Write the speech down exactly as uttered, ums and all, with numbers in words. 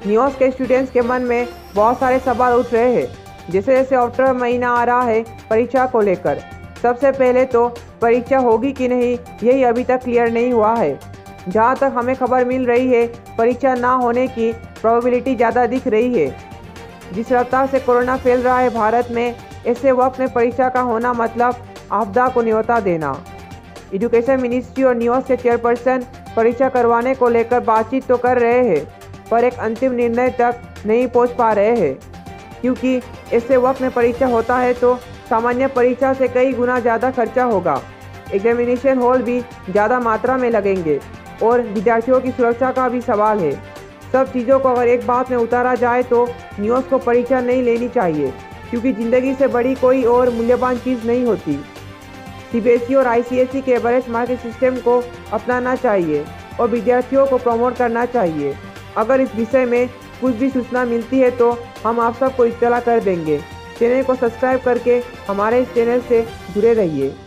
News के students के मन में बहुत सारे सवाल उठ रहे हैं, जैसे जैसे अक्टूबर महीना आ रहा है परीक्षा को लेकर। सबसे पहले तो परीक्षा होगी कि नहीं यही अभी तक क्लियर नहीं हुआ है। जहां तक हमें खबर मिल रही है, परीक्षा ना होने की प्रोबेबिलिटी ज़्यादा दिख रही है। जिस रफ्तार से कोरोना फैल रहा है भारत में, ऐसे वक्त में परीक्षा का होना मतलब आपदा को न्योता देना। एजुकेशन मिनिस्ट्री और न्यूज़ के चेयरपर्सन परीक्षा करवाने को लेकर बातचीत तो कर रहे हैं, पर एक अंतिम निर्णय तक नहीं पहुंच पा रहे हैं, क्योंकि ऐसे वक्त में परीक्षा होता है तो सामान्य परीक्षा से कई गुना ज़्यादा खर्चा होगा। एग्जामिनेशन हॉल भी ज़्यादा मात्रा में लगेंगे और विद्यार्थियों की सुरक्षा का भी सवाल है। सब चीज़ों को अगर एक बात में उतारा जाए तो न्यूज़ को परीक्षा नहीं लेनी चाहिए, क्योंकि ज़िंदगी से बड़ी कोई और मूल्यवान चीज़ नहीं होती। सीबीएसई और आईसीएसई के एवरेज मार्किंग सिस्टम को अपनाना चाहिए और विद्यार्थियों को प्रमोट करना चाहिए। अगर इस विषय में कुछ भी सूचना मिलती है तो हम आप सबको इत्तला कर देंगे। चैनल को सब्सक्राइब करके हमारे इस चैनल से जुड़े रहिए।